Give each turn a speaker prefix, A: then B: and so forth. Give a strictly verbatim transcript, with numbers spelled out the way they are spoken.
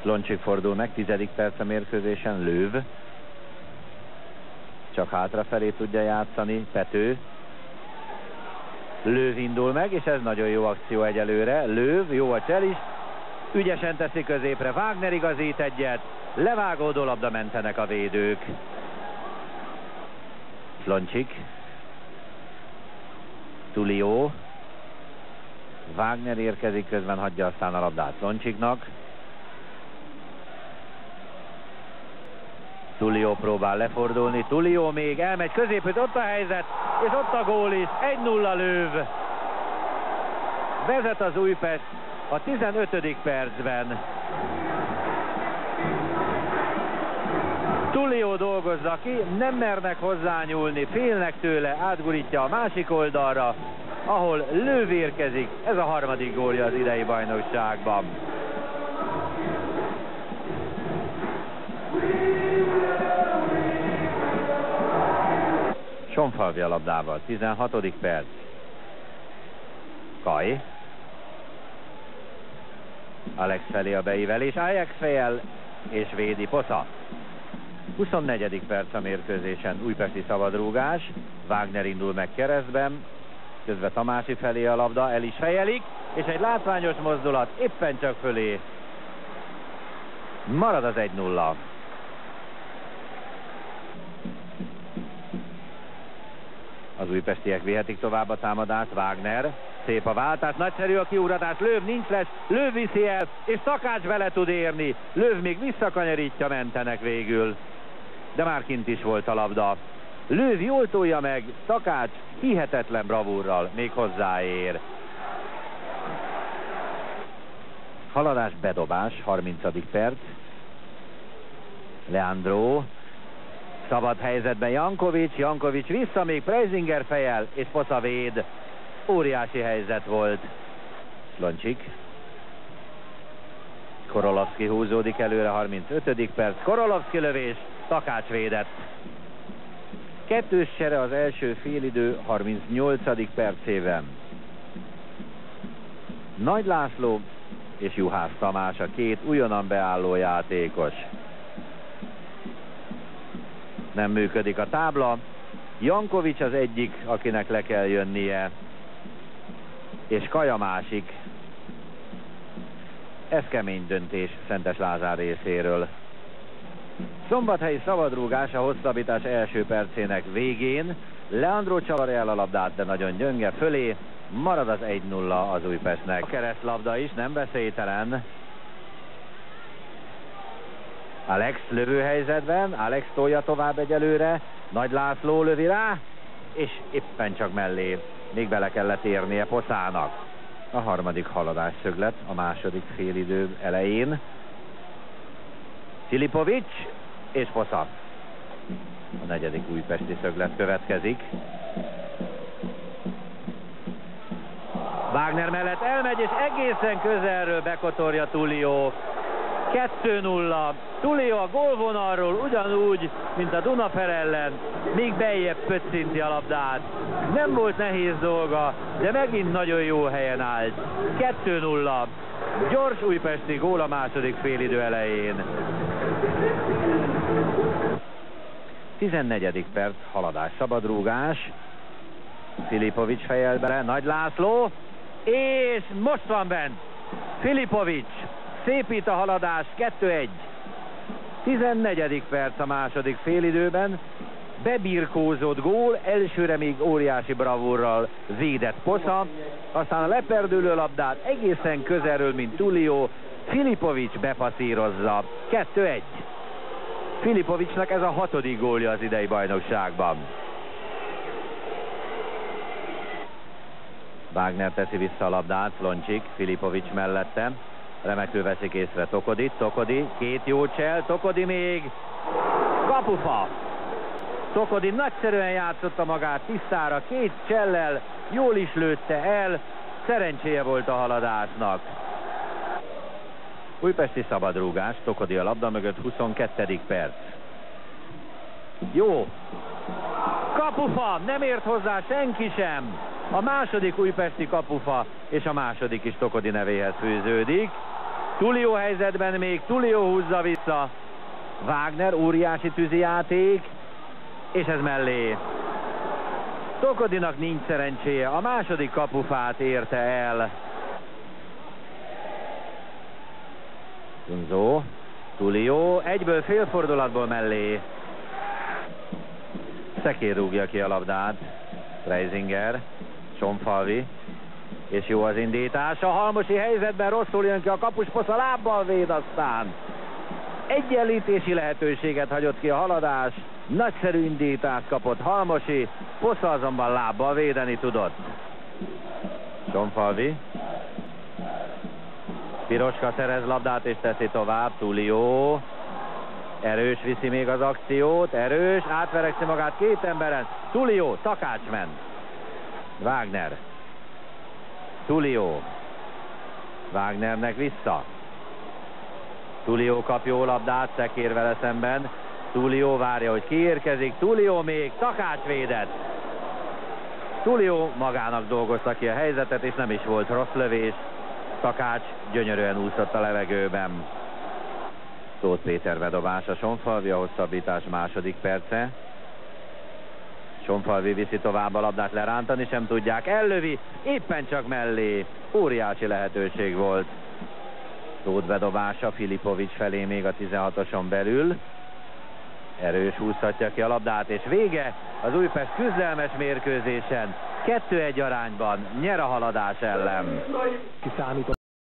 A: Sloncsik fordul meg, tizedik perc a mérkőzésen, Löw. Csak hátrafelé tudja játszani, Pető. Löw indul meg, és ez nagyon jó akció egyelőre. Löw, jó a csel is. Ügyesen teszi középre, Wagner igazít egyet. Levágódó labda, mentenek a védők. Sloncsik. Tullio. Wagner érkezik, közben hagyja aztán a labdát Sloncsiknak. Tullio próbál lefordulni, Tullio még elmegy középütt, ott a helyzet, és ott a gól is, egy nulla Löw. Vezet az Újpest a tizenötödik percben. Tullio dolgozza ki, nem mernek hozzányúlni, félnek tőle, átgurítja a másik oldalra, ahol Löw érkezik, ez a harmadik gólja az idei bajnokságban. Sonfalvi a labdával, tizenhatodik perc. Kaj. Alex felé a beívelés, Ajax fejjel, és védi Posza. huszonnegyedik perc a mérkőzésen, újpesti szabadrúgás. Wagner indul meg keresztben, közben Tamási felé a labda, el is fejelik, és egy látványos mozdulat éppen csak fölé. Marad az egy nulla. Az újpestiek vihetik tovább a támadást, Wagner, szép a váltás, nagyszerű a kiugratás, Löw nincs lesz, Löw viszi el, és Takács bele tud érni, Löw még visszakanyarítja, mentenek végül, de már kint is volt a labda. Löw jól tolja meg, Takács hihetetlen bravúrral még hozzáér. Haladás, bedobás, harmincadik perc. Leandro. Szabad helyzetben Jankovics, Jankovics vissza, még Preisinger fejel, és Posza véd. Óriási helyzet volt. Sloncsik. Korolovszki húzódik előre, harmincötödik perc. Korolovszki lövés, Takács védett. Kettős csere az első félidő harmincnyolcadik percében. Nagy László és Juhász Tamás a két újonnan beálló játékos. Nem működik a tábla. Jankovics az egyik, akinek le kell jönnie, és Kaja másik. Ez kemény döntés Szentes Lázár részéről. Szombathelyi szabadrúgás a hosszabbítás első percének végén. Leandro csavarja el a labdát, de nagyon gyönge fölé. Marad az egy nulla az Újpestnek. A keresztlabda is nem veszélytelen. Alex lövőhelyzetben, Alex tolja tovább egyelőre, Nagy László lövi rá, és éppen csak mellé, még bele kellett érnie Poszának. A harmadik haladás szöglet a második félidő elején. Filipovics és Posza. A negyedik újpesti szöglet következik. Wagner mellett elmegy, és egészen közelről bekotorja Tullio. kettő nulla. Tullio a gólvonalról ugyanúgy, mint a Dunafer ellen, még beljebb pöccinti a labdát. Nem volt nehéz dolga, de megint nagyon jó helyen állt. kettő nulla. Gyors újpesti gól a második félidő elején. tizennegyedik perc, haladás, szabadrúgás. Filipovics fejel bele, Nagy László, és most van bent. Filipovics szépít a haladás, kettő egy. tizennegyedik perc a második félidőben. Bebirkózott gól, elsőre még óriási bravúrral védett Posza, aztán a leperdülő labdát egészen közelről, mint Tullio, Filipovics bepasszírozza. kettő egy. Filipovicsnak ez a hatodik gólja az idei bajnokságban. Wagner teszi vissza a labdát, Sloncsik, Filipovics mellette. Remekül veszik észre Tokodi, Tokodi, két jó csel, Tokodi még, kapufa! Tokodi nagyszerűen játszotta magát tisztára, két csellel, jól is lőtte el, szerencséje volt a haladásnak. Újpesti szabadrúgás, Tokodi a labda mögött, huszonkettedik perc. Jó! Kapufa! Nem ért hozzá senki sem! A második újpesti kapufa, és a második is Tokodi nevéhez fűződik. Tullio helyzetben még, Tullio húzza vissza. Wagner, óriási tűzijáték, és ez mellé. Tokodinak nincs szerencséje, a második kapufát érte el. Tunzo, Tullio, egyből félfordulatból mellé. Szekér rúgja ki a labdát. Reisinger, Sonfalvi, és jó az indítás. A Halmosi helyzetben rosszul jön ki a kapus, Posza lábbal véd, aztán egyenlítési lehetőséget hagyott ki a Haladás. Nagyszerű indítást kapott Halmosi, Posza azonban lábbal védeni tudott. Sonfalvi. Piroska szerez labdát és teszi tovább. Tullio. Erős viszi még az akciót. Erős, átverekszi magát két emberen. Tullio, Takács ment. Wagner. Tullio. Wagnernek vissza. Tullio kap jó labdát, Szekér vele szemben. Tullio várja, hogy kiérkezik. Tullio még, Takács védett. Tullio magának dolgozta ki a helyzetet, és nem is volt rossz lövés. Takács gyönyörűen úszott a levegőben. Tóth Péter bedobása, Sonfalvi, a hosszabbítás második perce. Sonfalvi viszi tovább a labdát, lerántani sem tudják, ellövi, éppen csak mellé. Óriási lehetőség volt. Tóth bedobása, Filipovics felé még a tizenhatoson belül. Erős húzhatja ki a labdát, és vége az Újpest küzdelmes mérkőzésen. kettő egy arányban nyer a Haladás ellen.
B: Kiszámított